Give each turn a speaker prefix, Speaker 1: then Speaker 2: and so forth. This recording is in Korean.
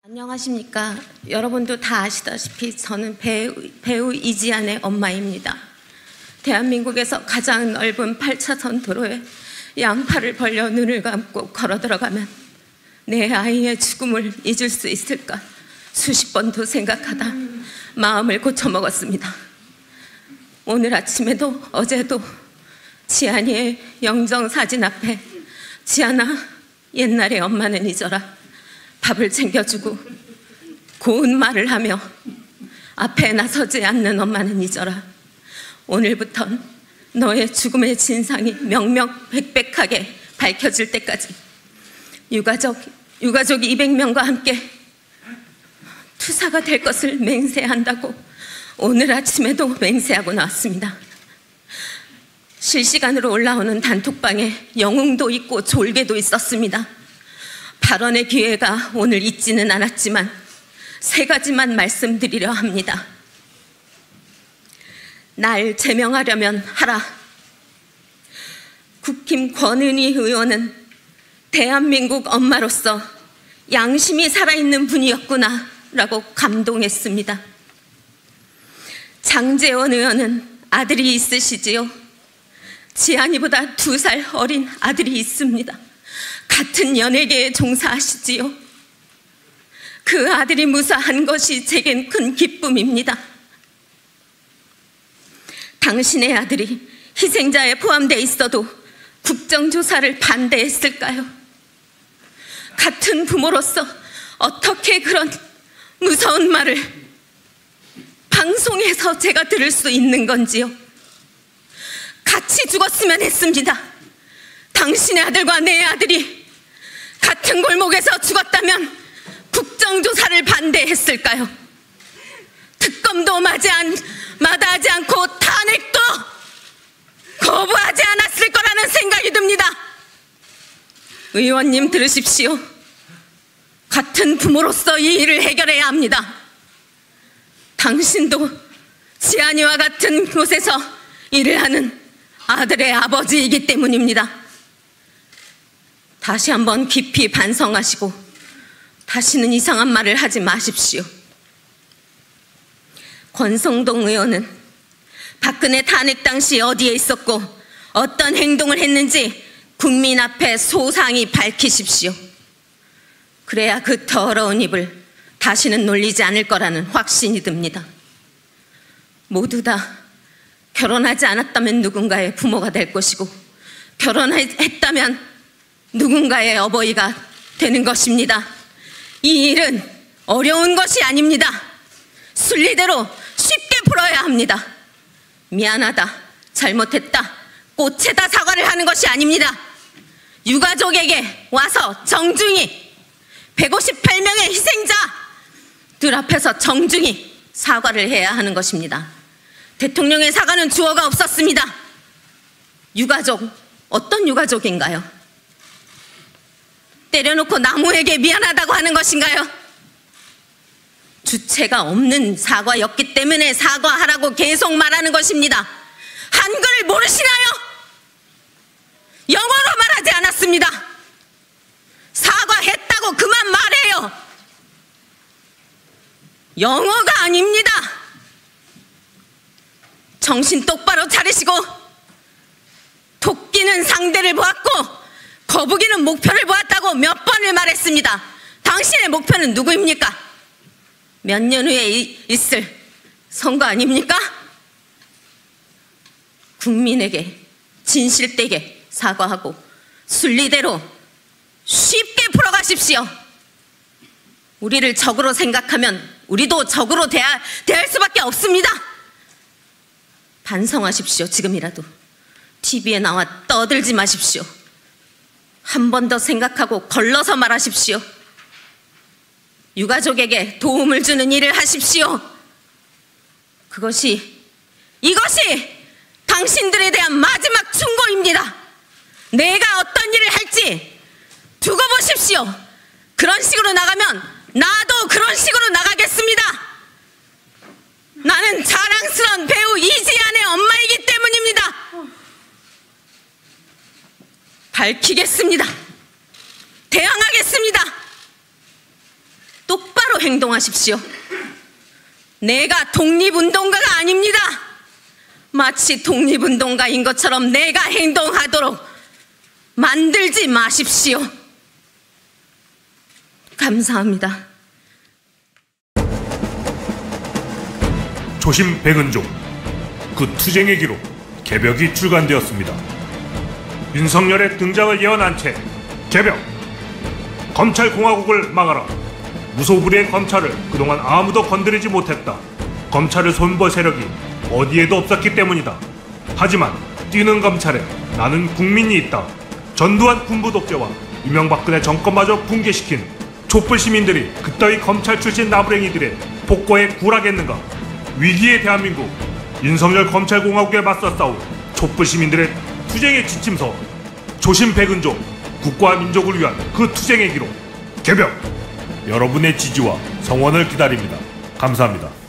Speaker 1: 안녕하십니까. 여러분도 다 아시다시피 저는 배우 이지안의 엄마입니다. 대한민국에서 가장 넓은 8차선 도로에 양팔을 벌려 눈을 감고 걸어 들어가면 내 아이의 죽음을 잊을 수 있을까 수십 번도 생각하다 마음을 고쳐먹었습니다. 오늘 아침에도 어제도 지안이의 영정사진 앞에 지안아, 옛날에 엄마는 잊어라, 밥을 챙겨주고 고운 말을 하며 앞에 나서지 않는 엄마는 잊어라, 오늘부턴 너의 죽음의 진상이 명명백백하게 밝혀질 때까지 유가족 200명과 함께 투사가 될 것을 맹세한다고 오늘 아침에도 맹세하고 나왔습니다. 실시간으로 올라오는 단톡방에 영웅도 있고 졸개도 있었습니다. 발언의 기회가 오늘 있지는 않았지만 세 가지만 말씀드리려 합니다. 날 제명하려면 하라. 국힘 권은희 의원은 대한민국 엄마로서 양심이 살아있는 분이었구나 라고 감동했습니다. 장제원 의원은 아들이 있으시지요? 지안이보다 2살 어린 아들이 있습니다. 같은 연예계에 종사하시지요? 그 아들이 무사한 것이 제겐 큰 기쁨입니다. 당신의 아들이 희생자에 포함되어 있어도 국정조사를 반대했을까요? 같은 부모로서 어떻게 그런 무서운 말을 방송에서 제가 들을 수 있는 건지요? 같이 죽었으면 했습니다. 당신의 아들과 내 아들이 같은 골목에서 죽었다면 국정조사를 반대했을까요? 특검도 마다하지 않고 탄핵도 거부하지 않았을 거라는 생각이 듭니다. 의원님 들으십시오. 같은 부모로서 이 일을 해결해야 합니다. 당신도 지안이와 같은 곳에서 일을 하는 아들의 아버지이기 때문입니다. 다시 한번 깊이 반성하시고 다시는 이상한 말을 하지 마십시오. 권성동 의원은 박근혜 탄핵 당시 어디에 있었고 어떤 행동을 했는지 국민 앞에 소상히 밝히십시오. 그래야 그 더러운 입을 다시는 놀리지 않을 거라는 확신이 듭니다. 모두 다 결혼하지 않았다면 누군가의 부모가 될 것이고 결혼했다면 누군가의 어버이가 되는 것입니다. 이 일은 어려운 것이 아닙니다. 순리대로 쉽게 풀어야 합니다. 미안하다, 잘못했다, 꽃에다 사과를 하는 것이 아닙니다. 유가족에게 와서 정중히 158명의 희생자들 앞에서 정중히 사과를 해야 하는 것입니다. 대통령의 사과는 주어가 없었습니다. 유가족, 어떤 유가족인가요? 때려놓고 나무에게 미안하다고 하는 것인가요? 주체가 없는 사과였기 때문에 사과하라고 계속 말하는 것입니다. 한글을 모르시나요? 영어로 말하지 않았습니다. 사과했다고 그만 말해요. 영어가 아닙니다. 정신 똑바로 차리시고, 토끼는 상대를 보았고 거북이는 목표를 보았다고 몇 번을 말했습니다. 당신의 목표는 누구입니까? 몇 년 후에 있을 선거 아닙니까? 국민에게 진실되게 사과하고 순리대로 쉽게 풀어가십시오. 우리를 적으로 생각하면 우리도 적으로 대할 수밖에 없습니다. 반성하십시오. 지금이라도 TV에 나와 떠들지 마십시오. 한 번 더 생각하고 걸러서 말하십시오. 유가족에게 도움을 주는 일을 하십시오. 이것이 당신들에 대한 마지막 충고입니다. 내가 어떤 일을 할지 두고 보십시오. 그런 식으로 나가면 나도 그런 식으로 나가겠습니다. 나는 자랑스러운 배우 이지안의 엄마이기 때문입니다. 밝히겠습니다. 대항하겠습니다. 똑바로 똑바로 행동하십시오. 내가 독립운동가가 아닙니다. 마치 독립운동가인 것처럼 내가 행동하도록 만들지 마십시오. 감사합니다.
Speaker 2: 조심 백은종, 그 투쟁의 기록 개벽이 출간되었습니다. 윤석열의 등장을 예언한 채 개벽! 검찰공화국을 막아라. 무소불위의 검찰을 그동안 아무도 건드리지 못했다. 검찰을 손볼 세력이 어디에도 없었기 때문이다. 하지만 뛰는 검찰에 나는 국민이 있다. 전두환 군부 독재와 이명박근혜 정권마저 붕괴시킨 촛불 시민들이 그따위 검찰 출신 나부랭이들의 폭거에 굴하겠는가? 위기의 대한민국, 윤석열 검찰공화국에 맞서 싸울 촛불 시민들의 투쟁의 지침서, 조심 백은종, 국가와 민족을 위한 그 투쟁의 기록 개벽! 여러분의 지지와 성원을 기다립니다. 감사합니다.